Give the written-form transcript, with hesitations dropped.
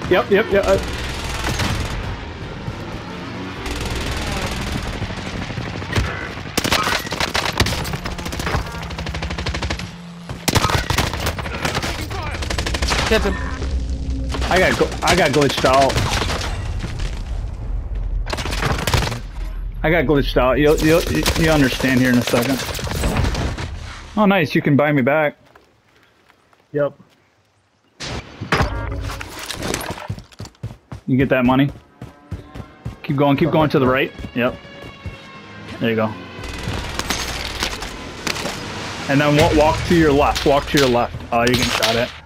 Yep. Hit him. I got glitched out. I got glitched out. You'll understand here in a second. Oh, nice. You can buy me back. Yep. You get that money. Keep going to the right. Yep. There you go. And then walk to your left. Walk to your left. Oh, you're getting shot at.